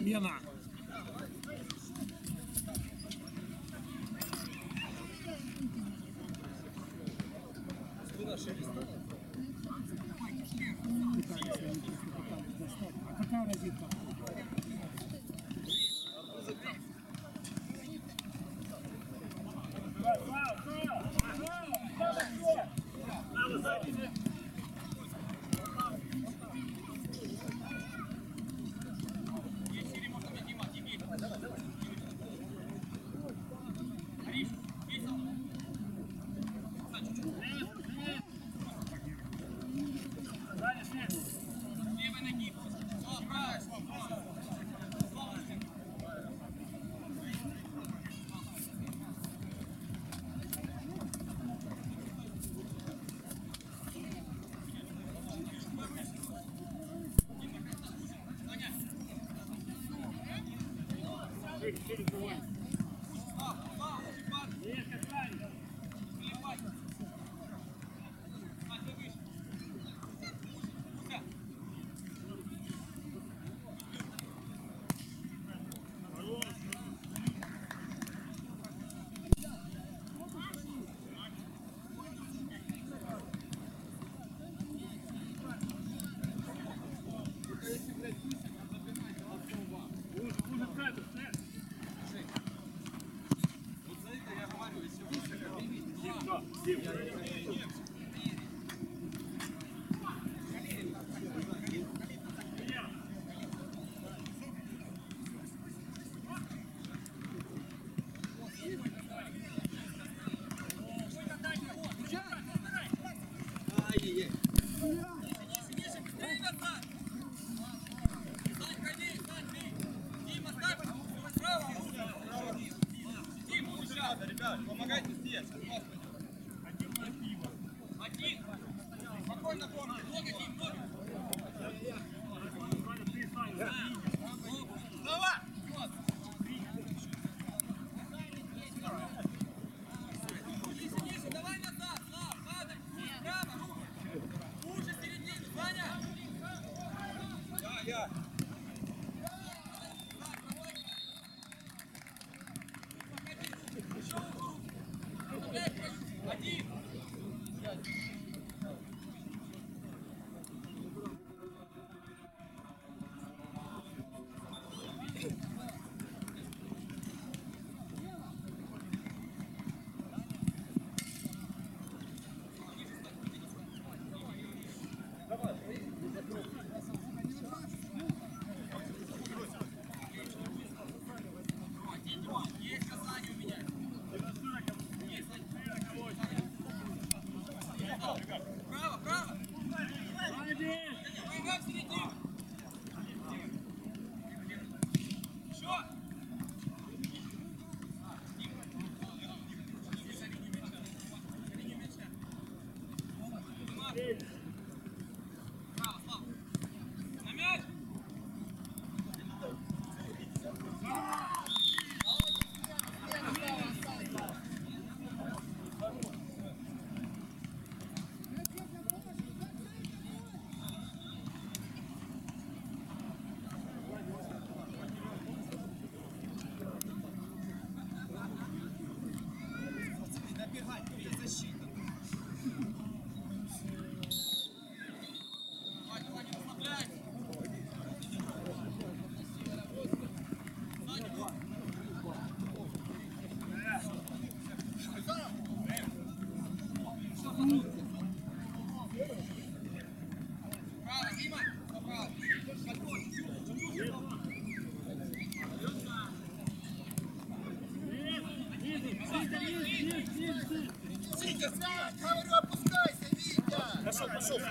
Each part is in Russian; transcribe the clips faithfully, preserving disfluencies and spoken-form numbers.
Замена. А какая разинка? Ребят, помогайте здесь. Один. Спокойно, помните. Много, Дим, много. Давай. Ниже, ниже, давай назад. Слав, падай. Право, руку. Уже середину, Ваня. Да, я. Один. Есть касание у меня. Право, право! Помогай в середину! Еще! Право, Слава! На мяч! Говорю, опускайся, Витя! Пошел, пошел!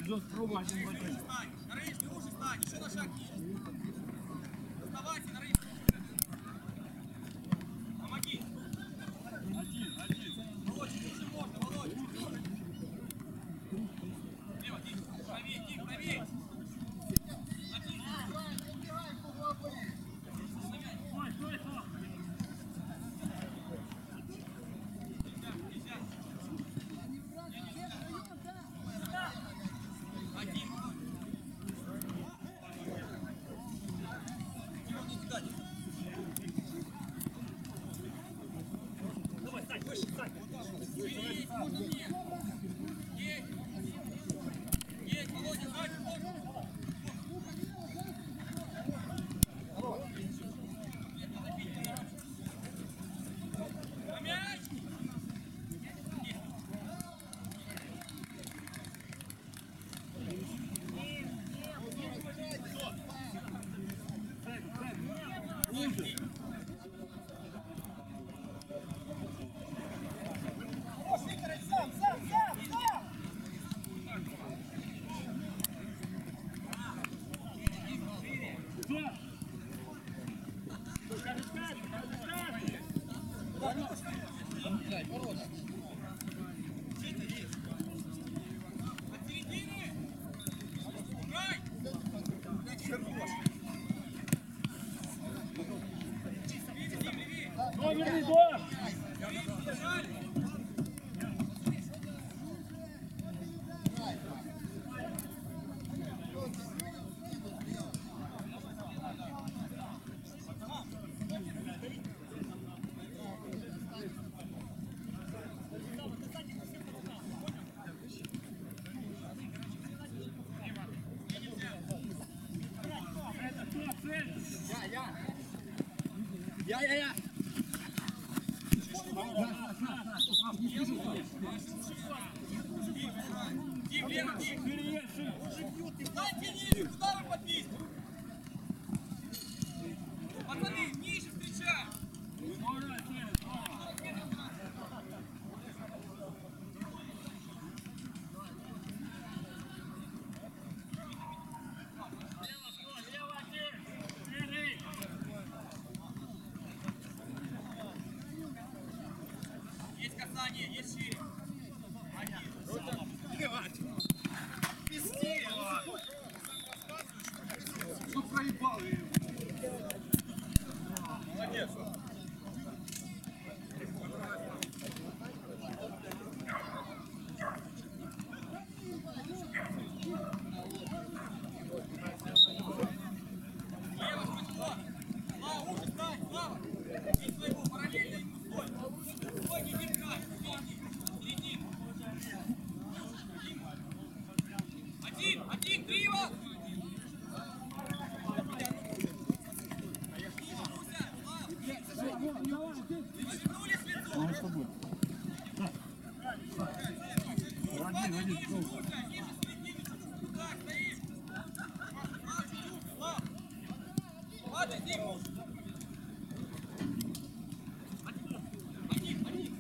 Идет пробовать. Стань, на рейс, ты лучше стань, еще на шаг. Оставайся, на рейс. Помоги. Один, один. Володь, лучше можно, Володь. Лево, тихо, правее, тихо, правее. Стой, стой, стой. Есть, Володя, сзади, Володя. На мяч! Сам, сам, сам, сам! От середины! Играй! Номерный два. Я, я, я! Дим, Лена, Дим! Дай тяни, куда вы подпись? Пацаны, ниже встречай! Есть касание, есть шире. Что проебал? Молодец. Лево, Шматько. Слава, уши встань, Слава. И своего параллельно ему стой. Стой, не держай. Середину. Один, один, криво. Повернулись лицом. Он с тобой. Один, один. Ниже середины, чуть-чуть туда, стоим. Слав, чуть-чуть, Слав. Ладно, Дим. Один, один.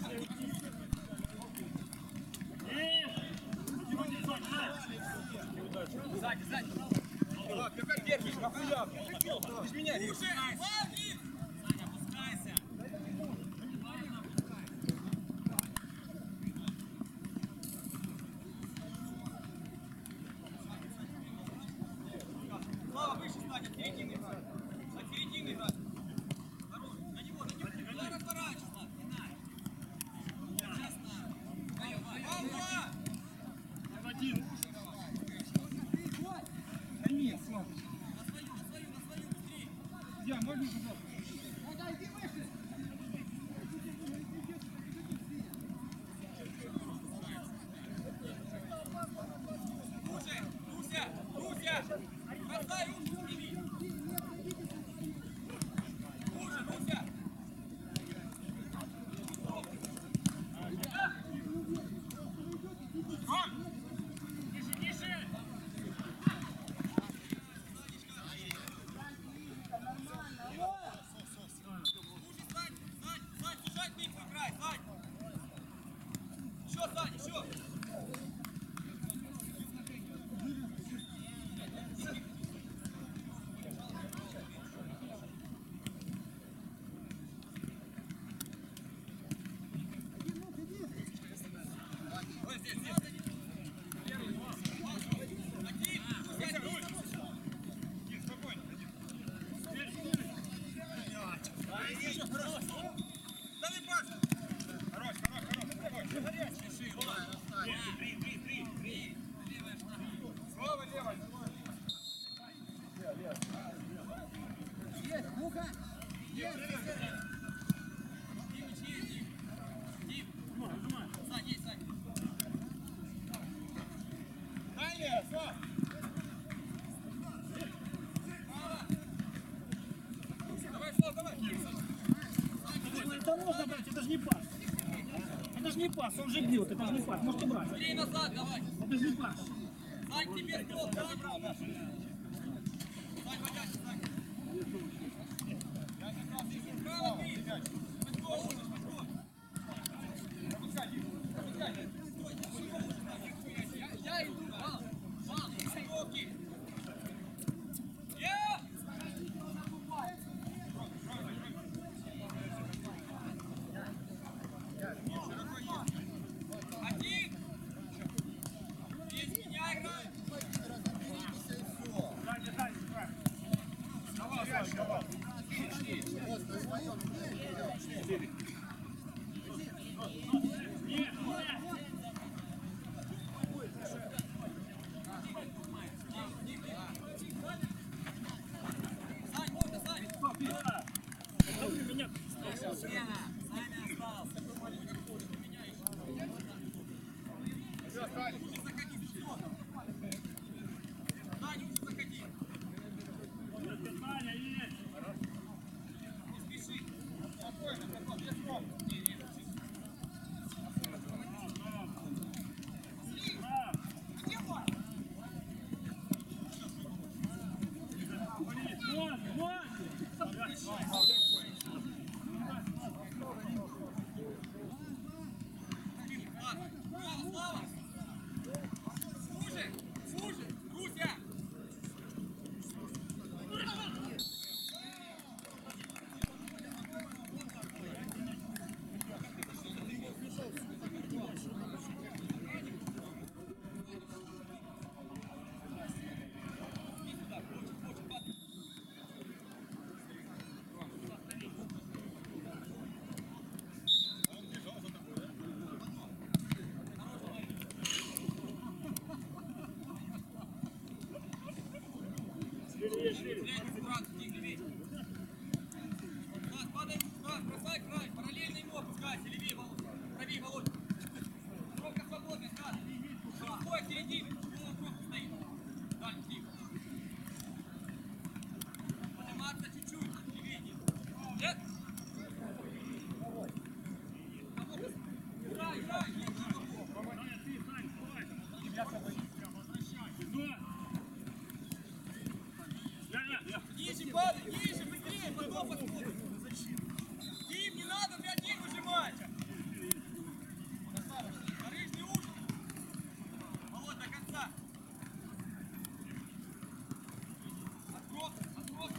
Сзади, сзади. Ты как держишь, нахуя? Ты ж меня режешь. Слав, Дим. Саня, опускайся. Слава, выше стань, от середины играй. От середины играй. Хорош, на него, на него. Куда разворачивай, Слав, не надо. Честно. Слава! Один. Да нет, Слава. На свою, на свою, на свою, быстрее. Я, можно, пожалуйста? Слушай, Руся, Руся, бросай руку, сними. Это можно брать, это же не пас. Это же не пас, он же бьет, это же не пас. Можете брать. Бери назад, давай. Это же не пас. Сань, теперь кто? Да, забрал, да. Сань, водячий, Сань. Право ты. Подгон, подгон. Я иду, вал. Вал, стопки. Я! Один. Без меня играет. Сань, можно, Сань? Меня. Саня остался. Саня, уже заходи. Саня, есть. Не спеши. Спокойно, спокойно, без слов. Слава, Слава! Слушай, слушай, Руся! Третий брат, тихо, левей. Влад, падай, Влад, бросай край, параллельно ему опускайся, левей, Володь. Правей, Володь. Кромка свободная, Влад. Широкой середины, полу кромка стоит. Дальше, тихо. Подниматься чуть-чуть, левей. Нет? Играй, играй, нет, ниже падай, ниже, быстрее, потом подходит. Дим, не надо, ты один выжимать. Нарыжный уши. Володь, до конца. Откройся, откройся.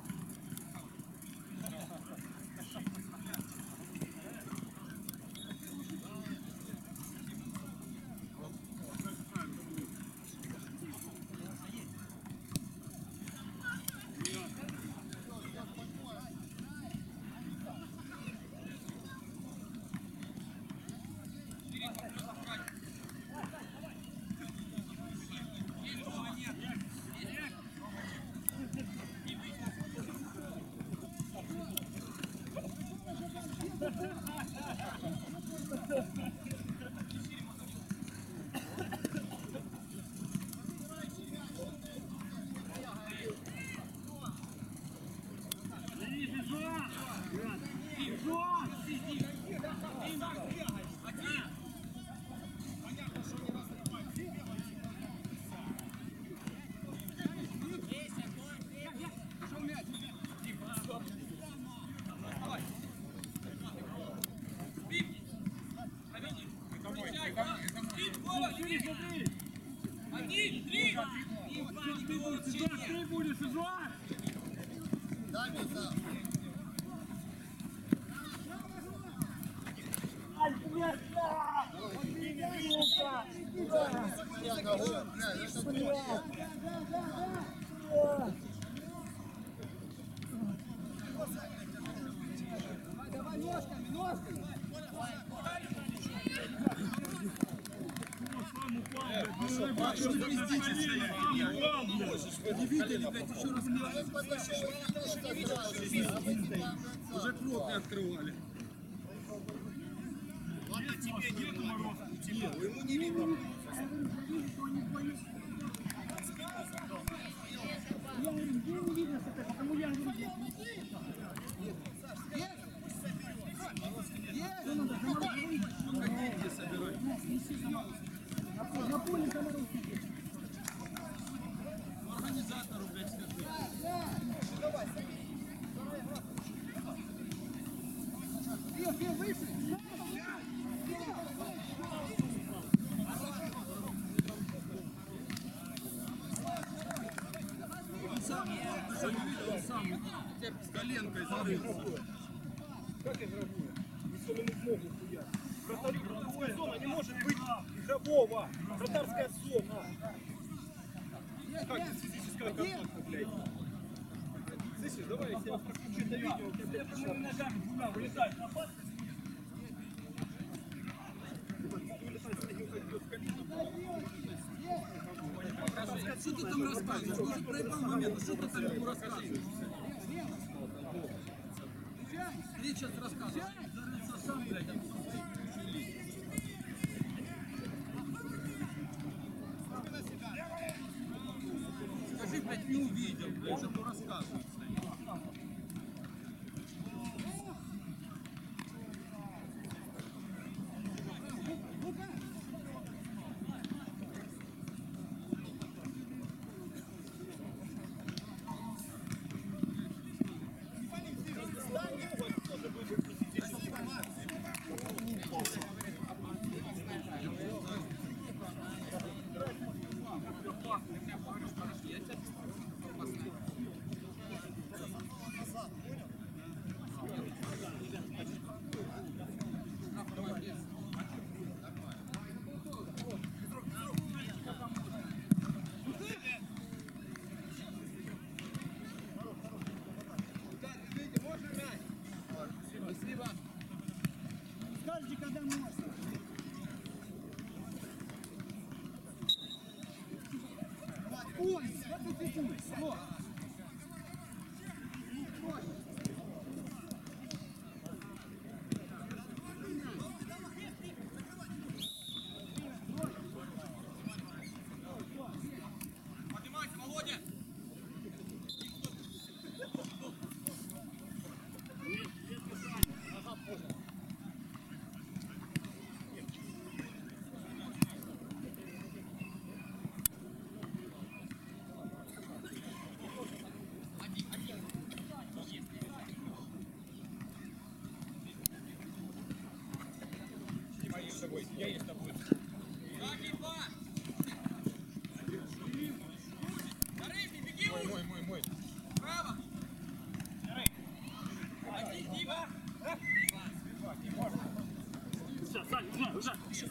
Один, три! Ты будешь играть! Ай, блядь! Вы не видели, блядь, еще раз уже крот не открывали. Ладно тебе, нету Мороза. Нет, ему не видно. Я говорю, где не видно, что это, потому я говорю, что надо, заморозить. Погодите, собирать. На поле заморозить. Организатору, блядь, скажи. Сам, он сам с коленкой зарылся. Как игровую? Если он ему в ногу хуя. Вратарю, вратарская зона не может быть игрового. Вратарская зона. Как без физического контакта, блядь? Слышишь, давай, если я прокручу это видео, у тебя, блядь, Потому что ногами двумя вылезают на пас. Что ты там рассказываешь? Может, проебал момент, ну что ты там ему рассказываешь? Ты сейчас рассказываешь. Зарылся сам, блядь, там. Скажи, блядь, не увидел, блядь, что ты рассказываешь. Скажите, когда можно. Ой, двадцать секунд. Вот. Поднимайся, Володя! Я есть тобой. Шаги два! Зарыпи, беги Мой, уже! мой, мой, мой. Право! Один, Дима! Все, Саня, уже, уже. Ниже,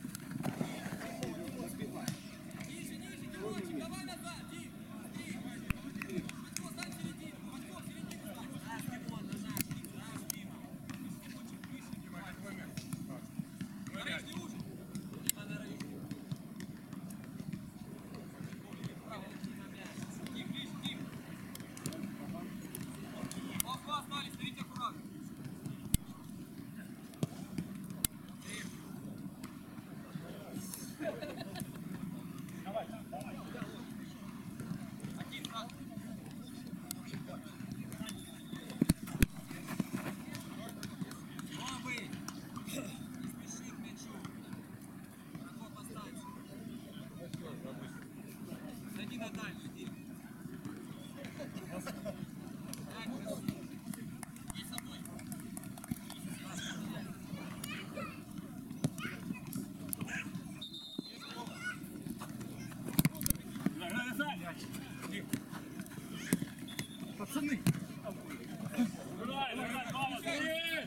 ниже, Димончик, давай назад, Дим! Дим! Матько, стань в середину! Матько, в середину стань! Наш, Димон, на наш, наш, Дима! Димончик, выше, Дима! Нарыжь, уже! Дима, нарыжь! Право, на мяч! Дим, ближе, Дим! Оба остались, смотрите аккуратно! Один, сразу! Новый! Не спеши к мячу! Широко поставь! Зайди на дальнюю, Дим! Есть со мной! Пацаны. Давай, давай, давай, давай.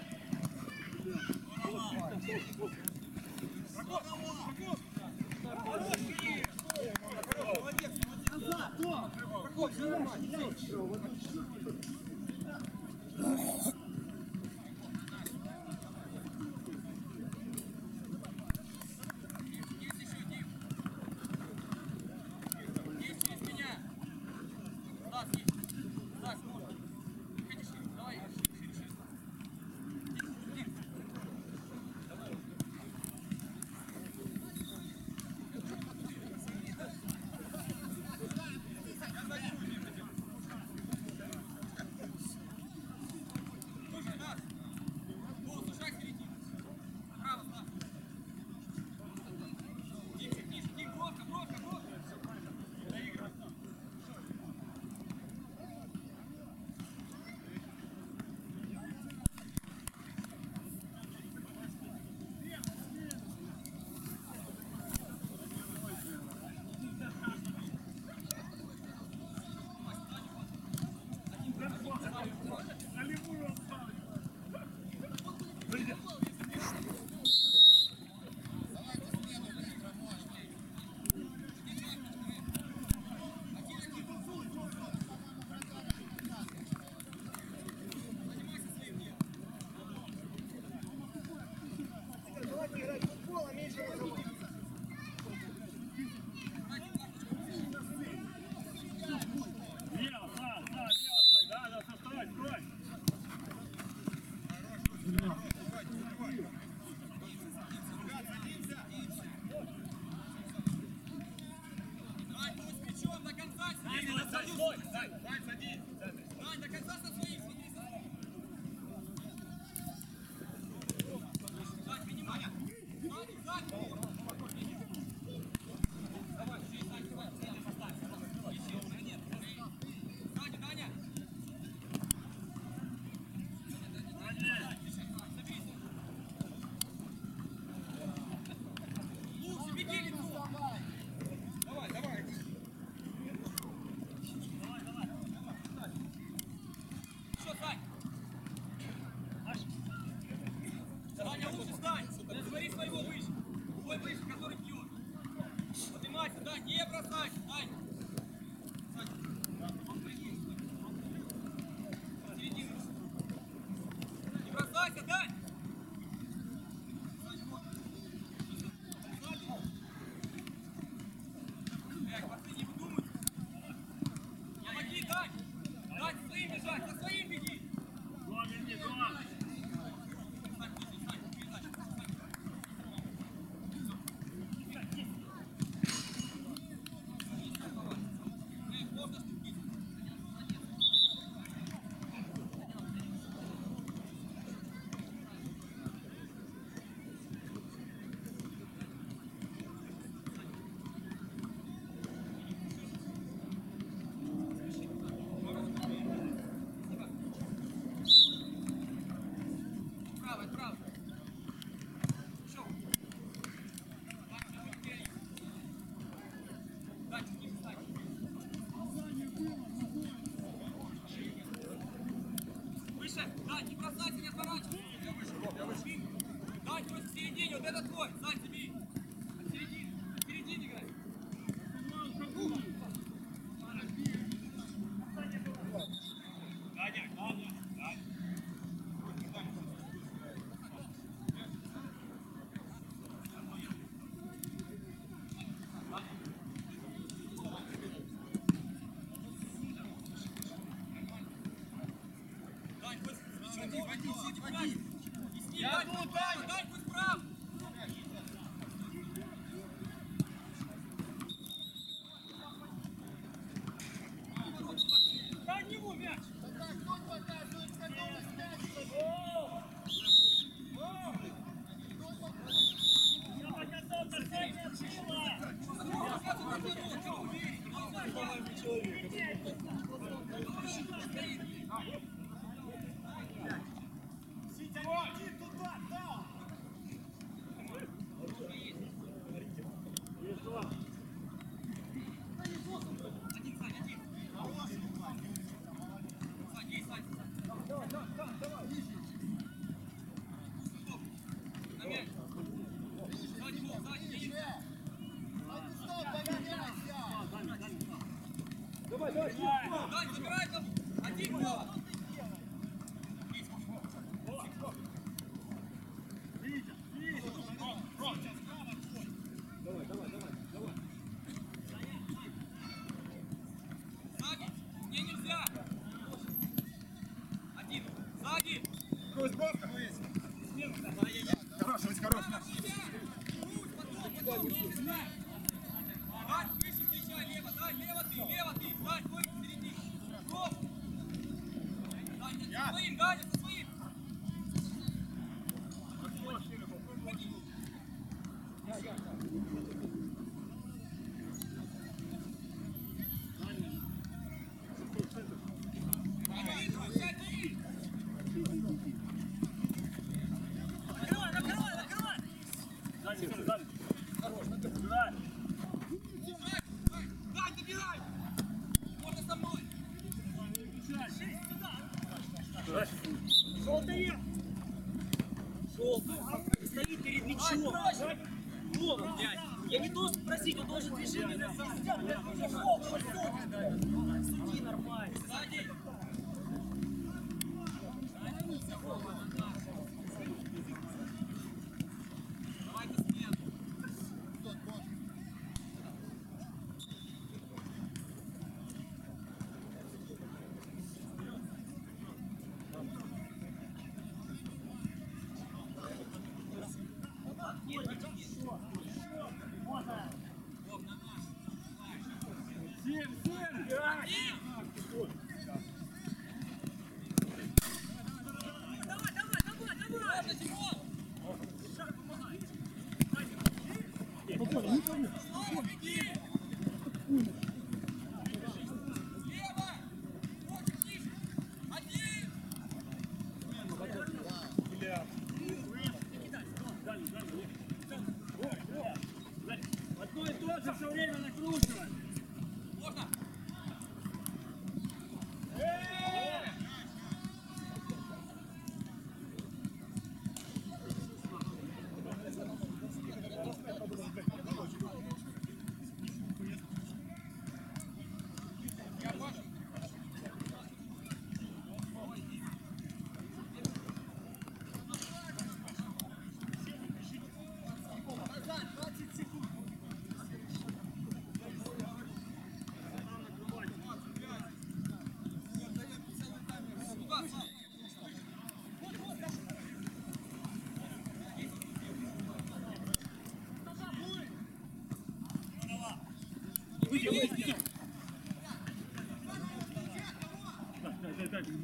Есть еще, Дим! Есть через меня! Стой! Дань, Дань, садись! Дань, до конца со своим, смотри, Дань! Дань, принимай! Дань, Дань! Давай, здесь, Дань, давай, цели поставь. Ищи, уже нет. Сзади, Даня! Лучше, беги, лицо! Давай, давай! Еще, Сань! Саня, лучше встань! Смотри своего выше! Твой выше, который бьет! Поднимайся, да, не бросайся, Сань! Сань! Середину! Не бросайся, Дань! Блядь, пацаны, не выдумывайте! Помоги, Дань! Дань, за своим бежать, за своим беги! Два, верни, два. Сань, слушай, Сань, передача, Сань. Эй, можно ступить? Право, право. Шел. Дальше, не встань. Выше. Да, не бросайся, не отворачивайся. Я выше, я выше. Дань, твой в середине, вот это твой. Сань, забей. От середины. От середины играй. Даня, Даня, Даня. Дань, пусть води, води, води, води. И с ним, Дань, пусть право, Дань, пусть право. Дай ему мяч. Я показал, что не отжила. Один, Сань, один. Сань, есть, Сань. Давай, давай, давай, давай. На мяч. Сзади гол, сзади, есть. Давай, давай. Дань, забирай там. Один гол. Давай, давай, давай, давай. Сзади. Мне нельзя. Один. Сзади. Хорош, ведь хорош. Дань, выше встречай, лево, Дань, лево ты, лево ты, Дань, твой в середине. Стоп. Дань, со своим, Дань, со своим. Уходи. Накрой, сяди. Накрывай, накрывай, накрывай. Сзади, сзади. Убирай. Дань, добирай. Можно со мной. Шесть сюда. Желтые. Желтый. Стоит перед мячом. Голову взять. Я не должен просить, он должен движение. Суди нормально. Сзади. Давай-ка смену. Семь, семь. Один.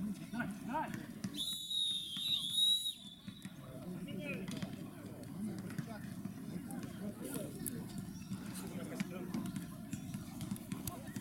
Давай, давай.